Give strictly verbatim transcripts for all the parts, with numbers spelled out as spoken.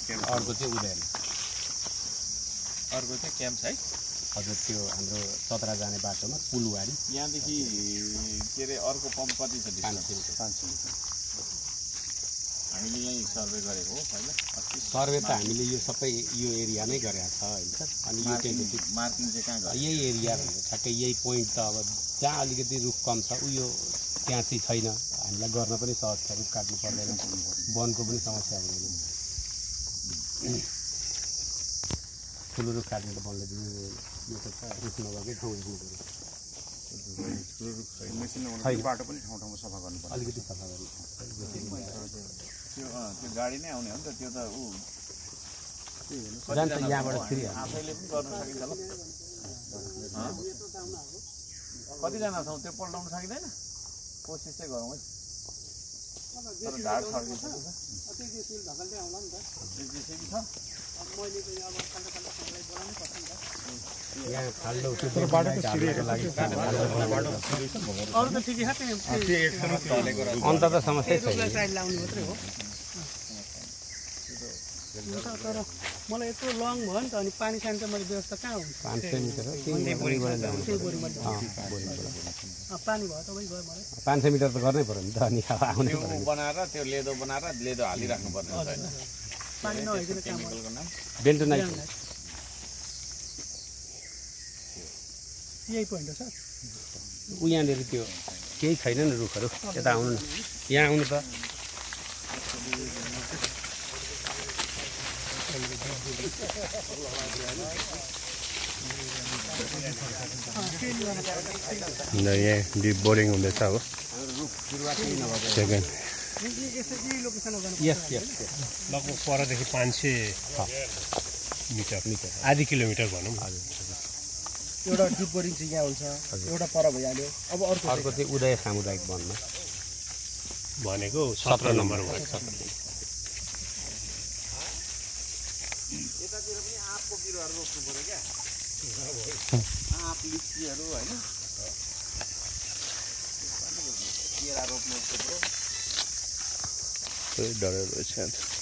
अर्को चाहिँ उदयमा अर्को चाहिँ क्याम्प है हजुर त्यो हाम्रो चतरा जाने बाटोमा पुलवारी यहाँदेखि के अरे अर्को पम्प कति छ पाँच सय हामीले यहीँ सर्वे गरेको हो पहिला सर्वे त हामीले यो सबै यो एरियामै गरेका छ होइन सर अनि यो टेन्टेटिभ मार्किङ चाहिँ कहाँ गर्यो यही एरिया भनेको ठ्याक्कै यही पोइन्ट त अब जहाँ अलिकति रुख कम छ उयो त्यहाँ चाहिँ छैन हामीलाई गर्न पनि सहज छ रुख काट्नु पर्दैन वनको पनि समस्या हुँदैन ठुलो रुख काट्ने त वनले दिनु यो त रुख नभएकै ठाउँ हेर्नु पऱ्यो बाटो पनि ठाउँ ठाउँमा सफा गर्नु पर्छ अलिकति सफा गर्नु त्यो त्यो गाडी नै आउने हो नि त त्यो त ऊ जान्छ यहाँबाट फेरि आफैले पनि गर्न सकिन्छ ल कतिजना छौँ त्यो पल्टाउन सकिँदैन कोसिस चाहिँ गरौँ है तर ढाड छर्किन्छ यहाँ खाल्डो त्यो बाटो त सिधै लागि अरु त ठिकै छ त्यो अन्त त समस्या छैन साइड लाउने मात्रै हो तर मलाई यत्रो लङ भयो नि त अनि पानी सानी त मैले व्यवस्था कहाँ हुन्छ पाँच सय मिटर हो त्यही बोरीबाट ल्याउनु त्यही बोरीबाट बोरीबाट पानी भयो तपाईँ गयो मलाई पाँच सय मिटर त गर्नै पऱ्यो नि त अनि आउने त्यो बनाएर त्यो लेदो बनाएर लेदो हालिराख्नु पर्ने हुन्छ होइन पानी नभइकन काम बेन्टो नाइट यही पोइन्ट हो सर ऊ यहाँनिर त्यो केही छैन नि रुखहरू यता आउनु न यहाँ आउनु त यहाँ डिप बोरिङ हुँदैछ अब सेकेन्ड यस यस लगभग परदेखि पाँच सय मिटर मिटर आधी किलोमिटर भनौँ एउटा डिप बोरिङ चाहिँ यहाँ हुन्छ एउटा पर भइहाल्यो अब अर्को अर्को चाहिँ उदय सामुदायिक वनमा भनेको सत्र नम्बर भयो यतातिर पनि आँपको बिरुवाहरू रोप्नु पऱ्यो क्या आँप लिचीहरू होइन केरा रोप्नु पऱ्यो डरेर रहेछ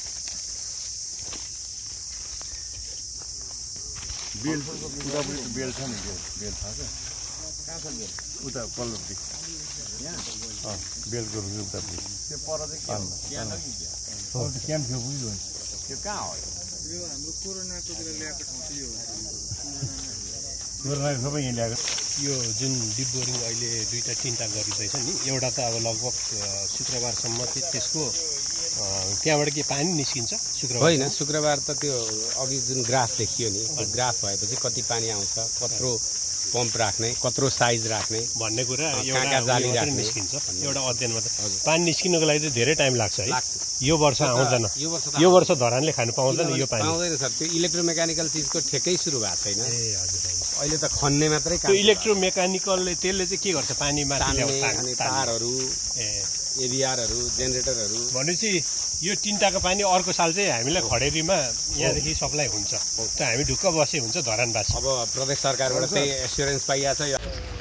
बेल उतापट्टि बेल छ नि त्यो बेल छ क्या कहाँ छ बेल उता पल्लोपट्टि यहाँ बेलको रुख उतापट्टि त्यो पर चाहिँ के हो यहाँ न कि क्या क्याम्प थियो बुझ्यो त्यो कहाँ हो यो हाम्रो कोरोनाको बेला ल्याएको ठाउँ चाहिँ यो कोरोना सबै यहाँ ल्याएको यो जुन डिप बोरिङ अहिले दुईवटा तिनवटा गरिँदैछ नि एउटा त अब लगभग शुक्रबारसम्म त्यसको त्यहाँबाट के पानी निस्किन्छ शुक्रबार होइन शुक्रबार त त्यो अघि जुन ग्राफ देखियो नि त्यो ग्राफ भएपछि कति पानी आउँछ कत्रो पम्प राख्ने कत्रो साइज राख्ने भन्ने कुरा कहाँ कहाँ जाली राख्ने निस्किन्छ एउटा अध्ययन मात्रै पानी निस्किनको लागि चाहिँ धेरै टाइम लाग्छ है यो वर्ष आउँदैन यो वर्ष यो वर्ष धरानले खानु पाउँदैन यो पानी पाउँदैन सर त्यो इलेक्ट्रोमेकानिकल चिजको ठेकै सुरु भएको छैन ए हजुर अहिले त खन्ने मात्रै त्यो इलेक्ट्रोमेकानिकलले त्यसले चाहिँ के गर्छ पानी माथि अनि तारहरू ए एभिआरहरू जेनेरेटरहरू भनेपछि यो तिनवटाको पानी अर्को साल चाहिँ हामीलाई खडेरीमा यहाँदेखि सप्लाई हुन्छ त हामी ढुक्क बसे हुन्छ धरानवासी अब प्रदेश सरकारबाट त्यही एस्योरेन्स पाइएको छ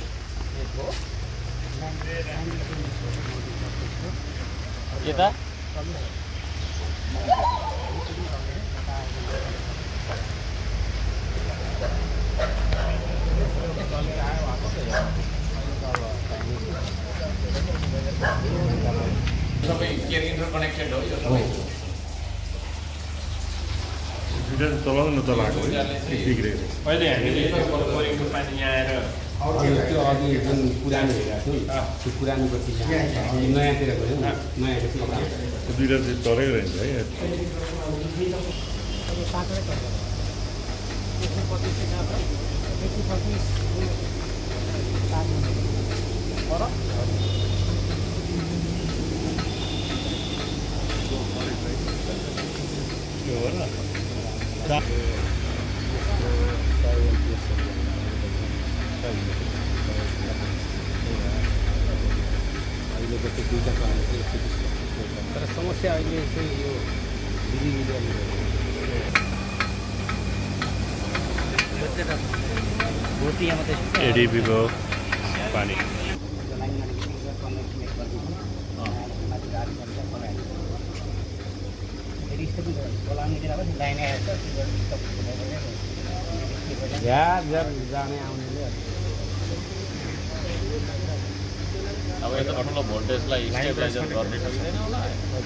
यता सबै के इन्टरकनेक्टेड हो यो सबै दुईटा चलाउनु न चलाएको बिग्रेको अहिले हामीले बोरिङको पानी यहाँ आएर त्यो अघि जुन पुरानो हेरेको थियो त्यो पुरानो पछि नयाँतिर गयो नयाँ पछि दुईटा चाहिँ चलेको रहेछ है अहिलेको त्यो दुईवटा तर समस्या अहिले चाहिँ यो एडिपीको पानी चलाउने झ्यार झ्यार जाने आउनेले अब यता ठुलो भोल्टेजलाई स्टेबलाइजर गर्ने सकिँदैन होला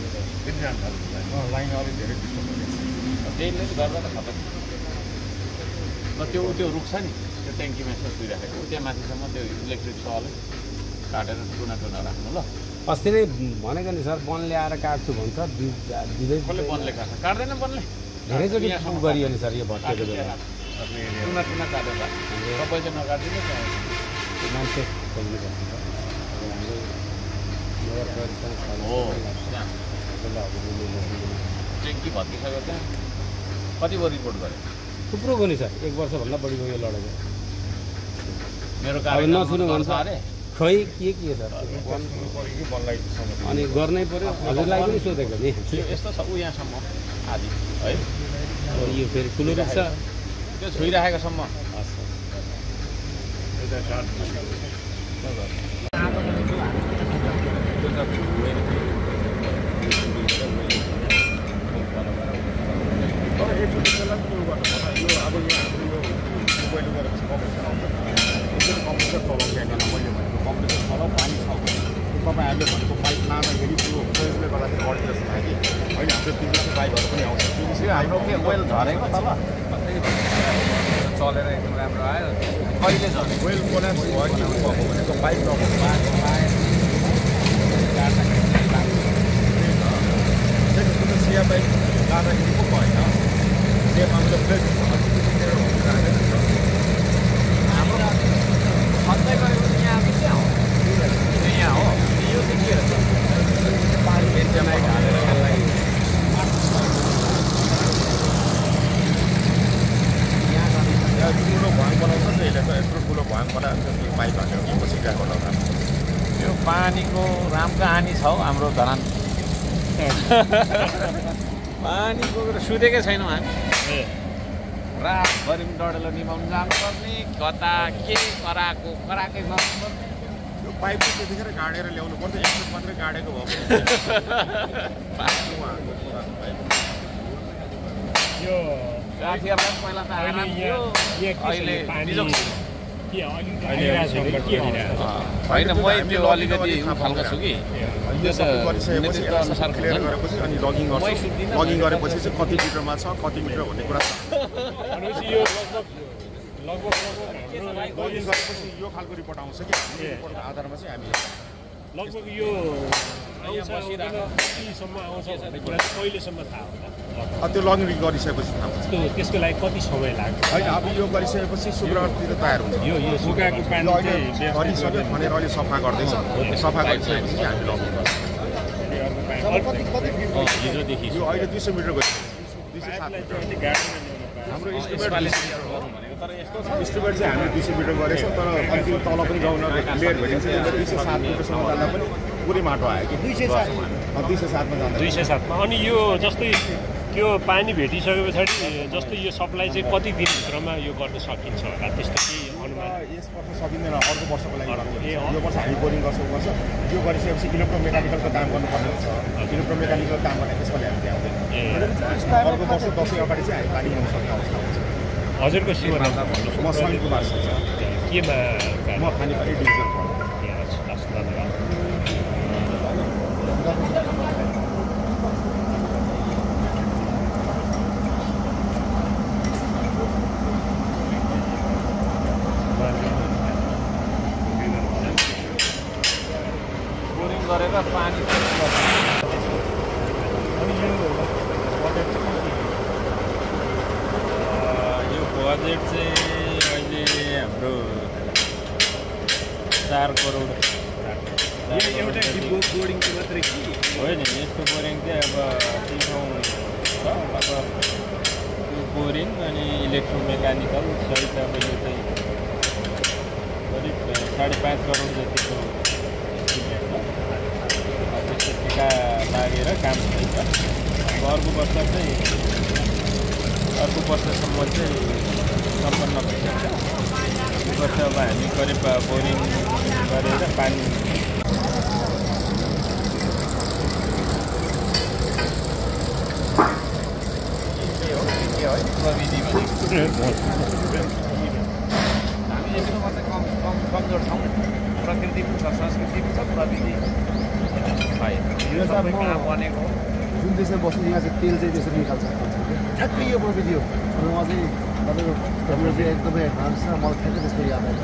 लाइन अलिक धेरै डिस्टर्ब त्यसले गर्दा त खतम र त्यो त्यो रुख छ नि त्यो ट्याङ्कीमा यसो सुइराखेको त्यहाँ माथिसम्म त्यो इलेक्ट्रिक सले काटेर टुना टुना राख्नु ल अस्ति नै भनेको नि सर वन ल्याएर काट्छु भन्छ दिँदै कसले बनले काट्छ काट्दैन बनले धेरैचोटि काम गरियो नि सर यो भत्केको बेला टुना टुना काटेर सबै चाहिँ नकाटिदिनु मान्छे खोज्नु हो ट्याङ्की भत्किसक्यो त्यहाँ कति बजी रिपोर्ट गरे थुप्रो गयो नि सर एक वर्षभन्दा बढी गयो लडेको मेरो अब कार्य नसुनु भन्छ अरे खै के के सर अनि गर्नै पर्यो हजुरलाई पनि सोधेको नि यस्तो छ ऊ यहाँसम्म आदि है यो फेरि ठुलो रुख छ त्यो छोइराखेकोसम्म तर एकचोटि त्यसलाई के गर्नु पर्छ यो अब यो हाम्रो यो मोबाइल गरेर कम्प्रेसर आउँछ एकदम कम्प्रेसर चलाउँछ यहाँनिर मैले भनेको कम्प्रेसर चलाउ पानी छ तपाईँहरूले भनेको पाइप लाँदाखेरि त्यो प्रेसले गर्दाखेरि बढी जस्तो लाग्यो कि अहिले हाम्रो पिभिसी पाइपहरू पनि आउँछ पिभिसी हाम्रो के वेल झरेको तल चलेर एकदम राम्रो आयो कहिले झरे वेल कोलाप्स भयो कि भएको भनेको पाइप नभएको सिया पाइप लाँदाखेरि पो भएन सिया पाइपले प्लेट हाम्रो खत्तै गरेको यहाँ चाहिँ हो यहाँ हो यो चाहिँ के रहेछ पानी बेचलाई ढालेर यसलाई ठुलो भुवाङ बनाउँछ नि यसले त यत्रो ठुलो भुवाङ बनाएर त्यो पाइप हालेर के पछि गएको होला यो पानीको राम कहानी छ हौ हाम्रो धरान पानीको सुतेकै छैनौँ हामी रातभरि पनि डढेलो निभाउनु जानुपर्ने कता के कराएको कराएकै गर्नुपर्ने यो पाइप चाहिँ त्यतिखेर गाडेर ल्याउनु पर्छ एकचोटि मात्रै गाडेको भयो यो साथीहरूलाई पहिला त आराम थियो अहिले होइन म त्यो अलिकति खालको छु कि यो सबै गरिसकेपछि अनुसार क्लियर गरेपछि अनि लगिङ गर्छ लगिङ गरेपछि चाहिँ कति मिटरमा छ कति मिटर भन्ने कुरा छ भनेपछि यो लगभग लगभग लगिङ गरेपछि यो खालको रिपोर्ट आउँछ कि रिपोर्टको आधारमा चाहिँ हामी लगभग यो कतिसम्म आउँछ भन्ने कुरा चाहिँ कहिलेसम्म थाहा होला त्यो लगिङ गरिसकेपछि थाहा हुन्छ त्यो त्यसको लागि कति समय लाग्छ होइन अब यो गरिसकेपछि शुक्रबारतिर तयार हुन्छ यो यो सुकाएको पानी चाहिँ गरिसक्यो भनेर अहिले सफा गर्दैछ सफा गरिसकेपछि चाहिँ हामी लगिङ गर्छौँ हिजोदेखि यो अहिले दुई सय मिटर गयो दुई सय सात मिटर हाम्रो इस्टिमेट तर यस्तो इस्टिमेट चाहिँ हामीले दुई सय मिटर गरेछौँ तर अलिकति तल पनि गाउन लेयर भेटिन्छ दुई सय सात मिटरसम्म जाँदा पनि पुरै माटो आयो कि दुई सय सात दुई सय सातमा जाँदा दुई सय सातमा अनि यो जस्तै त्यो पानी भेटिसके पछाडि जस्तै यो सप्लाई चाहिँ कति दिनभित्रमा यो गर्न सकिन्छ होला त्यस्तो केही अनुमान यस वर्ष सकिँदैन अर्को वर्षको लागि यो वर्ष हामी बोरिङ गर्छौँ वर्ष यो गरिसकेपछि इलेक्ट्रोमेकानिकलको काम गर्नुपर्ने हुन्छ इलेक्ट्रोमेकानिकल काम गर्ने त्यसमा हामी आउँदैन अर्को वर्ष दसैँ अगाडि चाहिँ हामी पानी ल्याउन सक्ने अवस्था हुन्छ हजुरको सिमना भन्नुहोस् म सही कुमार छ केमा म खानेपानी डिभिजन बोरिङ गरेर पानी यो बजेट चाहिँ अहिले हाम्रो चार करोड एउटा बोर्डिङको मात्रै कि होइन यस्तो बोरिङ चाहिँ अब तिन ठाउँ छ अब त्यो बोरिङ अनि इलेक्ट्रोमेकानिकल सहित अब यो चाहिँ करिब साढे पाँच करोड जतिको इस्टिमेट छ त्यस्तो ठेका लागेर काम हुँदैछ अब अर्को वर्ष चाहिँ अर्को वर्षसम्म चाहिँ सम्पन्न भइसक्छ यो वर्ष अब हामी करिब बोरिङ गरेर पानी के हो के हो प्रविधि भनेको हामी यतिको मात्रै कम कम कमजोर छौँ प्रकृति पनि छ संस्कृति पनि छ प्रविधि यो सबै कहाँ बनेको जुन देशमा बस्नु यहाँ चाहिँ तेल चाहिँ त्यसरी निकाल्छ ठ्याक्कै यो प्रविधि हो र म चाहिँ तपाईँको हाम्रो चाहिँ एकदमै एडभान्स छ मलाई ठ्याक्कै त्यसको याद आउँछ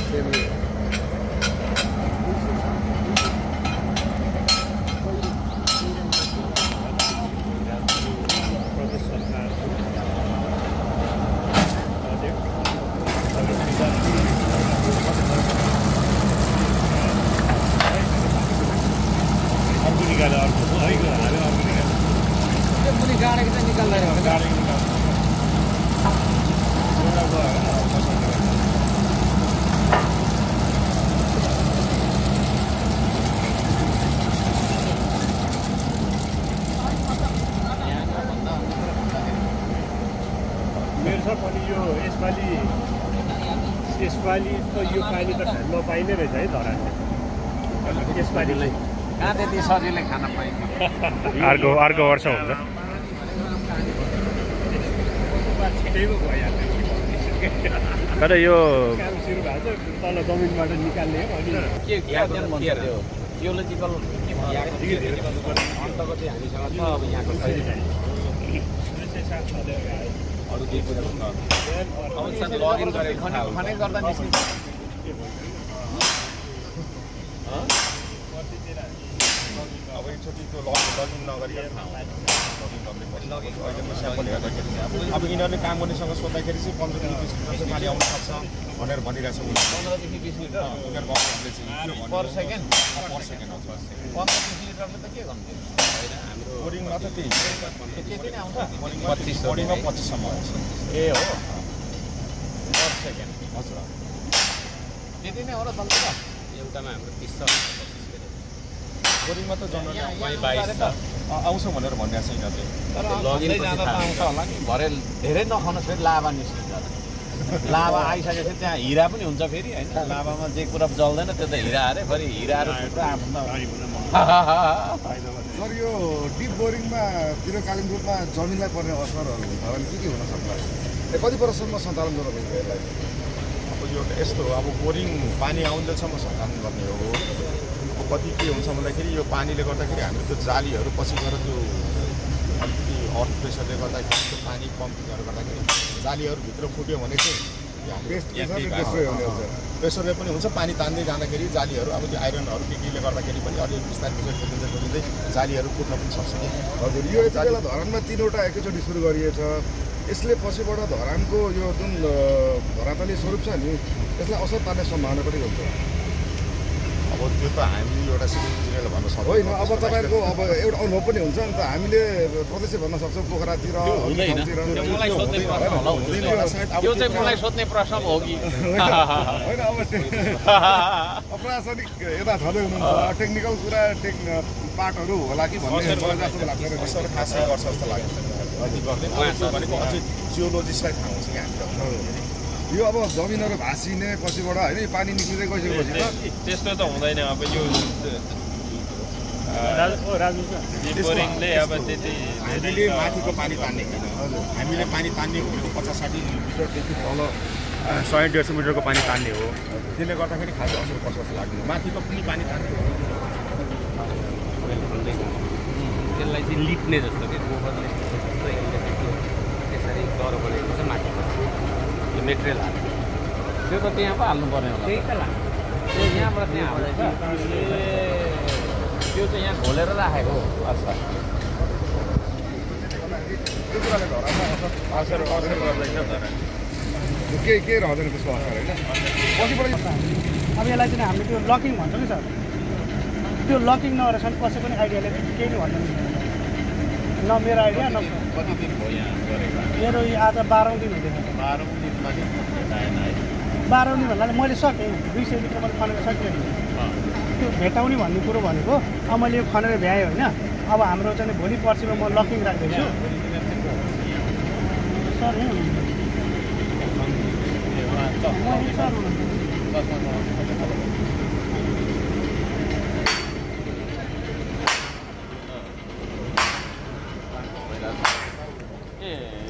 पनि यो यसपालि यसपालि त यो पानी त खान नपाइने रहेछ है धरानले यसपालिलाई कहाँ त्यति सजिलै खान पाइन्छ अर्को अर्को वर्ष हुन्छ छिटैको भइहाल्छ तर यो काम सुरु भएको छ तल जमिनबाट निकाल्ने हो अनि के ज्ञान भन्छ त्यो जियोलोजिकल अन्तको चाहिँ हामीसँग छ अब यहाँको अरू केही कुरा लगइन गरेको खने गर्दा निस्किन्छ अब एकचोटि त्यो लगइन नगरिकन स्याम्पल हेर्दाखेरि चाहिँ अब यिनीहरूले काम गर्नेसँग सोद्धाखेरि चाहिँ पन्ध्रदेखि बिस लिटर पानी आउन सक्छ भनेर भनिरहेछ पन्ध्रदेखि बिस लिटर उनीहरूको अफिसले चाहिँ पर सेकेन्ड पर सेकेन्ड आउँछ पन्ध्र बिस लिटरले त के गर्नु बोरिङमा त त्यही त्यति नै आउँछ पच्चिस बोरिङमा पच्चिससम्म आउँछ ए हो पर सेकेन्ड हजुर त्यति नै हो र तल एउटामा हाम्रो तिस छ बोरिङमा त जनरली आउँछ भनेर भनिरहेको छ यिनीहरूले तर लगइन जाँदा त आउँछ होला नि भरे धेरै नखानुहोस् फेरि लाभा निस्किन्छ लाभा आइसकेपछि त्यहाँ हिरा पनि हुन्छ फेरि होइन लाभामा जे कुरा जल्दैन त्यो त हिरा अरे फेरि हिराहरू थुप्रो आफ्नो सर यो डिप बोरिङमा तिरो कालिम्पोङमा जमिनलाई पर्ने असरहरू हुन्छ भने के के हुन सक्ला कति वर्षसम्म सञ्चालन गर्नुहुन्छ यसलाई अब यो यस्तो हो अब बोरिङ पानी आउन्जेलसम्म सञ्चालन गर्ने हो कति के हुन्छ भन्दाखेरि यो पानीले गर्दाखेरि हाम्रो त्यो जालीहरू पछि गएर त्यो अलिकति अर्थ प्रेसरले गर्दाखेरि त्यो पानी पम्पिङहरू गर्दाखेरि जालीहरू भित्र फुट्यो भने चाहिँ प्रेसरले पनि हुन्छ पानी तान्दै जाँदाखेरि जालीहरू अब त्यो आइरनहरू के केले गर्दाखेरि पनि अलिक बिस्तारै बिस्तारै जोगिँदै जोगिँदै जालीहरू फुट्न पनि सक्छ कि हजुर यो यति बेला धरानमा तिनवटा एकैचोटि सुरु गरिएछ यसले पछिबाट धरानको यो जुन धरातली स्वरूप छ नि यसलाई असर पार्ने सम्भावना पनि हुन्छ अब त्यो त हामी एउटा सिभिल इन्जिनियरले भन्न सक्छौँ होइन अब तपाईँहरूको अब एउटा अनुभव पनि हुन्छ नि त हामीले प्रत्यक्ष भन्न सक्छौँ पोखरातिर त्यो चाहिँ मलाई सोध्ने प्रश्न हो कि होइन अब प्रशासनिक यता छँदै हुनुहुन्छ टेक्निकल कुरा टेक् पार्टहरू होला कि भन्ने जस्तो लाग्छ असर खासै गर्छ जस्तो लाग्छ अझै गर्दैन भनेको अझै जियोलोजिस्टलाई थाहा हुन्छ कि हामीले यो अब जमिनहरू भाँसिने पछिबाट होइन पानी निक्लिँदै गइसकेपछि त त्यस्तो त हुँदैन अब यो बोरिङले अब त्यति हामीले माथिको पानी तान्ने होइन हामीले पानी तान्ने भनेको पचास साठी मिटरदेखि तल सय डेढ सय मिटरको पानी तान्ने हो त्यसले गर्दाखेरि खासै असर पर्छ जस्तो लाग्दैन माथिको पनि पानी तान्ने हो त्यसलाई चाहिँ लिप्ने जस्तो कि गोबरले त्यसरी गह्रो बनाएको छ माथिको त्यो मेटेरियल हाल्नु त्यो त त्यहाँ पो हाल्नु पर्ने होला त्यही त लाग्छ त्यो यहाँबाट त्यहाँ हाल्दैछ त्यो चाहिँ यहाँ घोलेर राखेको हो अच्छा त्यो कुराले धरानमा असर असर गर्दैन धरा केही केही रहँदैन त्यसको असर होइन पछिबाट अब यसलाई चाहिँ हामीले त्यो लकिङ भन्छ नि सर त्यो लकिङ नरहेछ भने कसै पनि आइडियाले केही नै भन्दैन न मेरो आइडिया न कति दिन भयो यहाँ गरेको मेरो यो आज बाह्रौँ दिन हुँदैछ बाह्रौँ दिनमा बाह्रौँ दिन भन्नाले मैले सकेँ दुई सय लिटर मैले खनेर सकेँ त्यो भेटाउने भन्ने कुरो भनेको अब मैले यो खनेर भ्याएँ होइन अब हाम्रो चाहिँ भोलि पर्सिमा म लकिङ राख्दैछु सर ए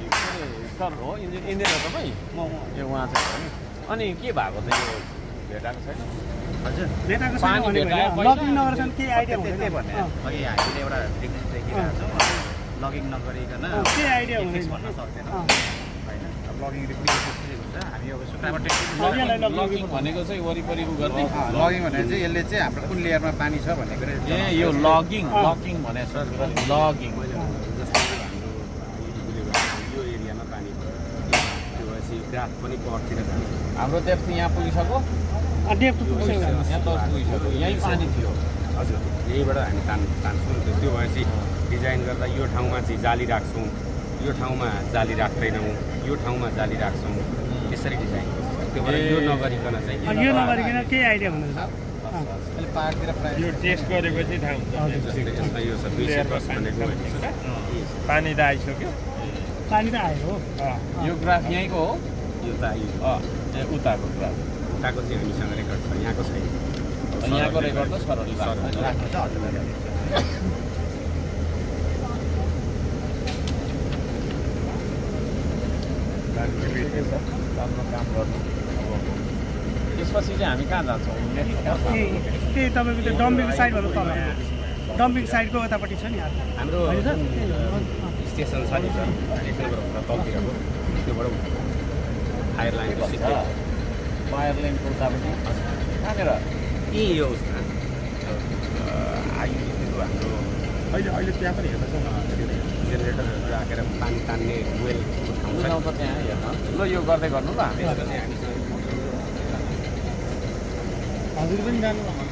सर हो इन्जिन इन्जिनियर तपाईँ ए उहाँ चाहिँ हो नि अनि के भएको चाहिँ यो भेटाएको छैन हजुर भेटाएको छैन पानी भने भेटायो होइन, पहिला? लगिङ नगरेसम्म केही आइडिया हुँदैन त्यही भन्ने अघि हामीले एउटा टेक्निक देखिरहेको छौँ लगिङ नगरिकन अँ, केही आइडिया फिक्स हुँदैन भन्न सक्दैन अँ। होइन अब लगिङ रिप्लेस हुन्छ हामी अब सुक्रामा टेक्निक लगिङलाई लगिङ लगिङ भनेको चाहिँ वरिपरि उ गर्ने लगिङ भनेर चाहिँ यसले चाहिँ हाम्रो कुन लेयरमा पानी छ भन्ने कुरा ए यो लगिङ लकिङ भने सर लगिङ जस्तै हाम्रो यो एरियामा पानी भयो त्यो भएपछि ग्राफ पनि परतिर जान्छ हाम्रो डेप्थ यहाँ पुगिसक्यो डेप्थ पुग्छ यहाँ त पुगिसक्यो यहीँ पानी थियो हजुर यहीँबाट हामी तान् तान्छौँ नि त्यो भएपछि डिजाइन गर्दा यो ठाउँमा चाहिँ जाली राख्छौँ यो ठाउँमा जाली राख्दैनौँ यो ठाउँमा जाली राख्छौँ त्यसरी डिजाइन त्यो भएर यो नगरिकन चाहिँ यो नगरिकन केही आइडिया हुँदैन सर अहिले पाहाडतिर प्रायः यो टेस्ट गरेपछि थाहा हुन्छ जस्तै यसमा यो छ दुई सय दस भनेको पानी त आइसक्यो पानी त आयो हो यो ग्राफ यहीँको हो यो त आयो अँ ए उताको ग्राफ उताको चाहिँ हामीसँग रेकर्ड छ यहाँको छैन यहाँको रेकर्ड त सरहरूले राख्छ राख्नु छ हजुरलाई राम्रो काम गर्नु त्यसपछि चाहिँ हामी कहाँ जान्छौँ त्यही तपाईँको त्यो डम्पिङ साइड भन्नु तल डम्पिङ साइडको यतापट्टि छ नि हाम्रो होइन सर स्टेसन छ नि सर एक नम्बर भन्दा तलतिरको त्योबाट फायर लाइनको सिधै फायर लाइनको उतापट्टि कहाँनिर ए यो उसमा आइएको हाम्रो अहिले अहिले त्यहाँ पनि हेर्दैछ जेनेरेटरहरू राखेर पानी तान्ने वेल ठाउँ छ ठाउँ त त्यहाँ हेर्न ल यो गर्दै गर्नु ल हामी त्यसमा चाहिँ हामीसँग हजुर पनि जानु